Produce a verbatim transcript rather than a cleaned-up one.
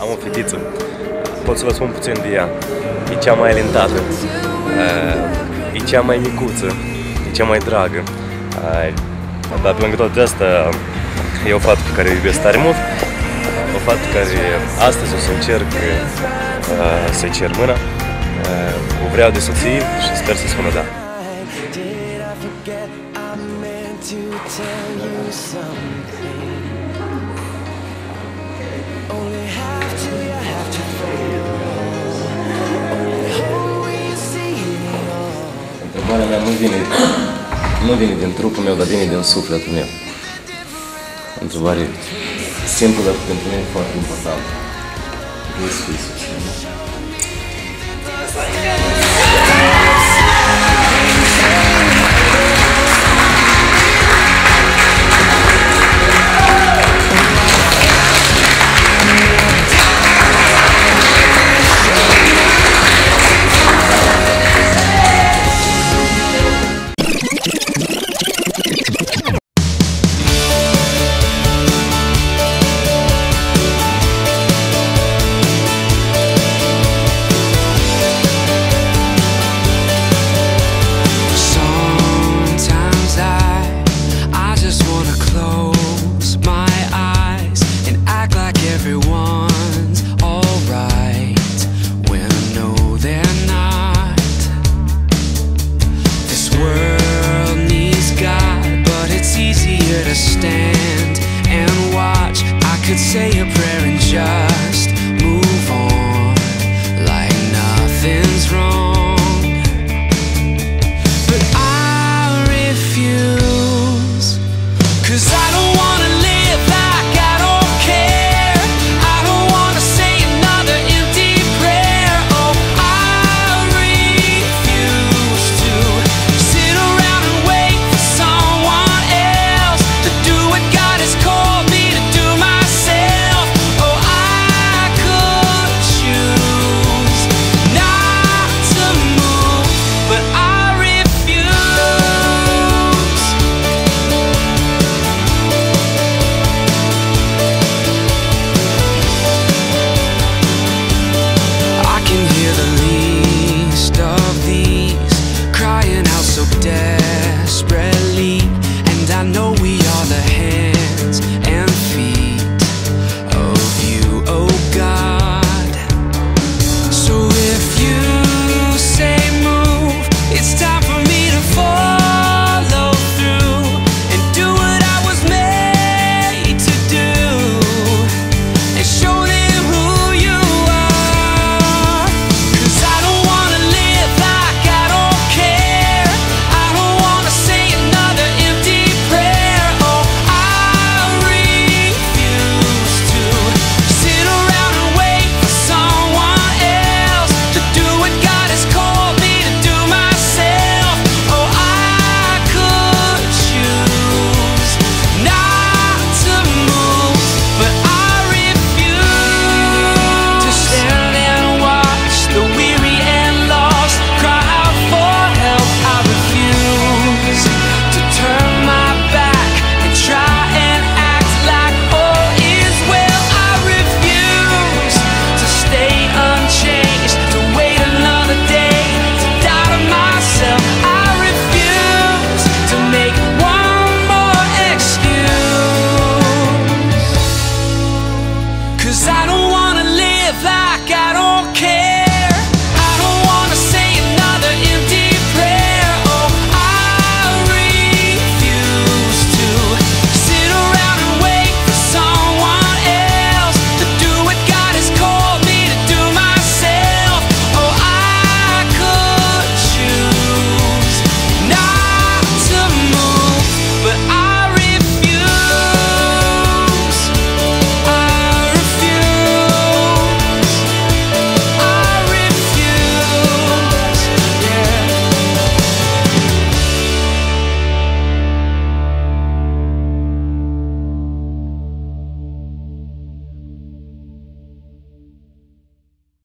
Am o fetiță, pot să vă spun puțin de ea. E cea mai alintată, e cea mai micuță, e cea mai dragă. Dar pe lângă toate astea, e o fată pe care o iubesc tare mult. O fată care astăzi o să încerc să-i cer mâna. O vreau de soție și sper să spună da. Întrebarea mea nu vine, nu vine din trupul meu, dar vine din sufletul meu. O întrebare simplă, dar pentru mine foarte importantă. Vrei să fii susținut? Stand and watch. I could say a prayer and just move on like nothing's wrong. But I refuse, 'cause I don't wanna live like I don't care. I don't wanna say another empty prayer. Oh, I refuse to sit around and wait for someone else to do what God has called me to do myself. Oh, I could choose not to move, but I refuse. I can hear the least of these crying out so desperately, and I know we are the hands and feet of you, oh God. So if you say move, it's time for me to follow through and do what I was made to do, and show them who you are. 'Cause I don't wanna live like I don't care. I don't wanna say another empty prayer. Oh, I refuse to sit around and wait for someone else to do what God has called me to do myself. Oh, I could choose not to move, but I refuse to stand and watch the weary and lost cry out for help. I refuse to turn my back and try and act like all is well. I refuse to stay unchanged, to wait another day, to die to myself. I refuse to make one more excuse, 'cause I don't wanna live like